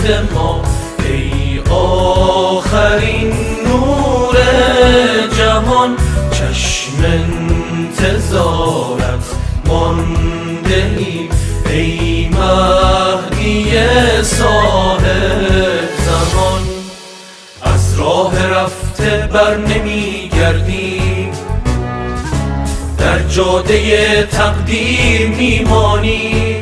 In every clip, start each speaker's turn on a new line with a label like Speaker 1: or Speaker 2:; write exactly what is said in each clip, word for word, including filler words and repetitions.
Speaker 1: ما، ای آخرین نور جهان. چشم انتظارت مانده ایم، ای مهدی صاحب زمان. از راه رفته بر نمی گردیم، در جاده تقدیر میمانیم.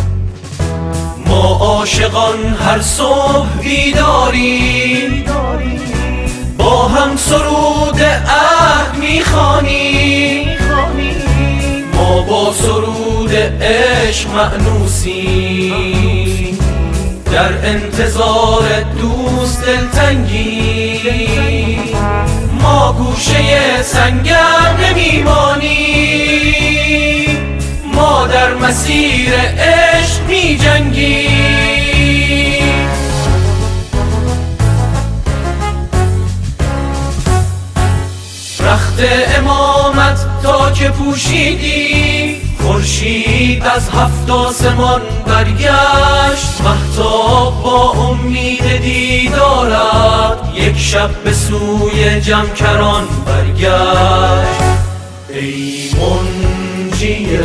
Speaker 1: ما عاشقان هر صبح بیداریم، با هم سرود عهد میخوانیم. ما با سرود عشق مأنوسیم، در انتظار دوست دلتنگی. ما گوشه سنگر نمیمانیم، ما در مسیر عشق می جنگیم. رخت امامت تا که پوشیدی، خورشید از هفت آسمان برگشت. مهتاب با امید دیدارت یک شب به سوی جمکران برگشت. ای منجی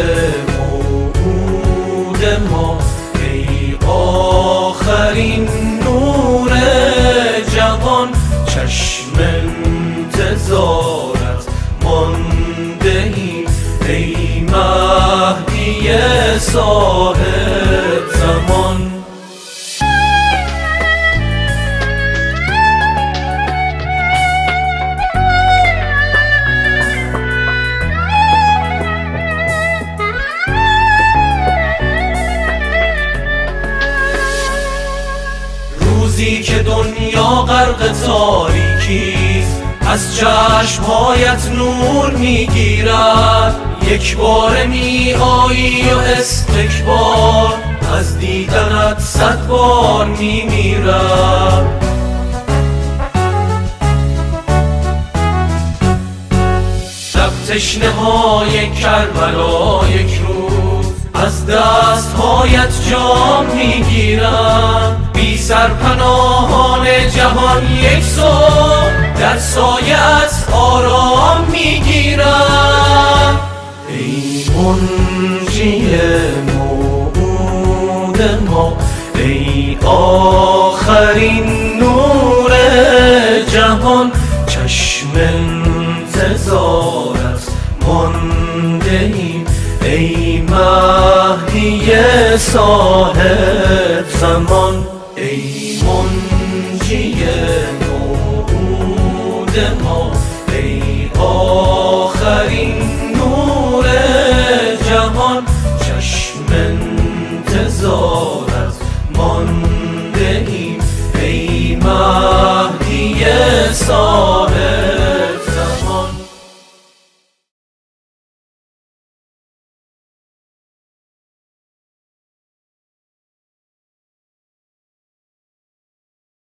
Speaker 1: موعود ما، ای آخرین نور جهان. چشم انتظارت مانده ایم، ای مهدی صاحب زمان. روزی که دنیا غرق تاریکیست، از چشمهایت نور میگیرد. یک بار می آیی و استکبار از دیدنت صد بار می میرد. شب تشنه های کربلا یک روز از دستهایت جام میگیرند. بی سرپناهان جهان یک صبح در سایه‌ات آرام میگیرند. ای منجی موعود ما، ای آخرین نور جهان. چشم انتظارت مانده ایم، ای مهدی صاحب زمان. ای منجی